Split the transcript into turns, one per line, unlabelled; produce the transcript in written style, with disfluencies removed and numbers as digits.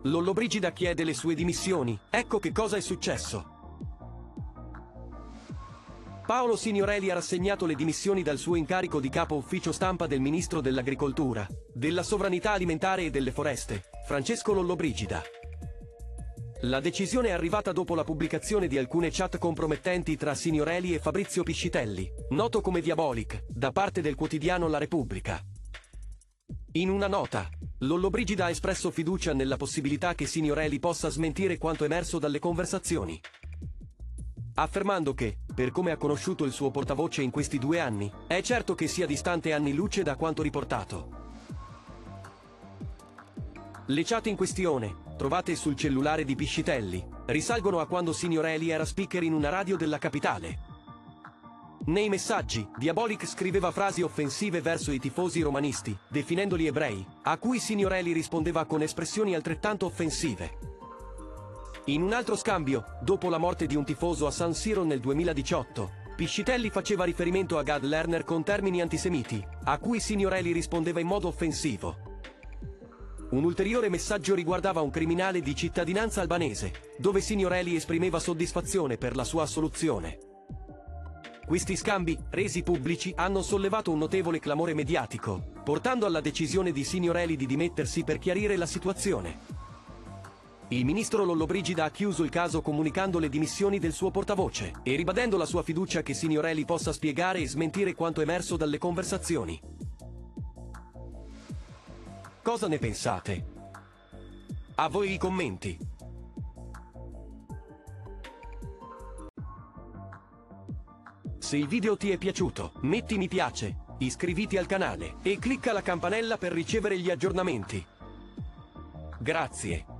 Lollobrigida chiede le sue dimissioni. Ecco che cosa è successo. Paolo Signorelli ha rassegnato le dimissioni dal suo incarico di capo ufficio stampa del ministro dell'Agricoltura, della Sovranità Alimentare e delle Foreste, Francesco Lollobrigida. La decisione è arrivata dopo la pubblicazione di alcune chat compromettenti tra Signorelli e Fabrizio Piscitelli, noto come Diabolic, da parte del quotidiano La Repubblica. In una nota, Lollobrigida ha espresso fiducia nella possibilità che Signorelli possa smentire quanto emerso dalle conversazioni, affermando che, per come ha conosciuto il suo portavoce in questi 2 anni, è certo che sia distante anni luce da quanto riportato. Le chat in questione, trovate sul cellulare di Piscitelli, risalgono a quando Signorelli era speaker in una radio della capitale. Nei messaggi, Diabolic scriveva frasi offensive verso i tifosi romanisti, definendoli ebrei, a cui Signorelli rispondeva con espressioni altrettanto offensive. In un altro scambio, dopo la morte di un tifoso a San Siro nel 2018, Piscitelli faceva riferimento a Gad Lerner con termini antisemiti, a cui Signorelli rispondeva in modo offensivo. Un ulteriore messaggio riguardava un criminale di cittadinanza albanese, dove Signorelli esprimeva soddisfazione per la sua assoluzione. Questi scambi, resi pubblici, hanno sollevato un notevole clamore mediatico, portando alla decisione di Signorelli di dimettersi per chiarire la situazione. Il ministro Lollobrigida ha chiuso il caso comunicando le dimissioni del suo portavoce e ribadendo la sua fiducia che Signorelli possa spiegare e smentire quanto emerso dalle conversazioni. Cosa ne pensate? A voi i commenti. Se il video ti è piaciuto, metti mi piace, iscriviti al canale e clicca la campanella per ricevere gli aggiornamenti. Grazie.